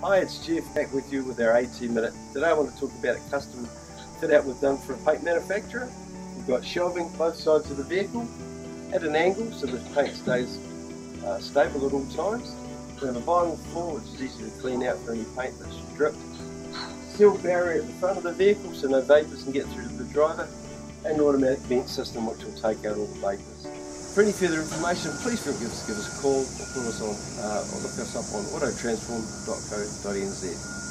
Hi, it's Jeff back with you with our AT Minute. Today I want to talk about a custom fit out we've done for a paint manufacturer. We've got shelving both sides of the vehicle at an angle so the paint stays stable at all times. We have a vinyl floor which is easy to clean out for any paint that's dripped. Sealed barrier at the front of the vehicle so no vapours can get through to the driver, and an automatic vent system which will take out all the vapours. For any further information, please feel free to give us a call or look us up on autotransform.co.nz.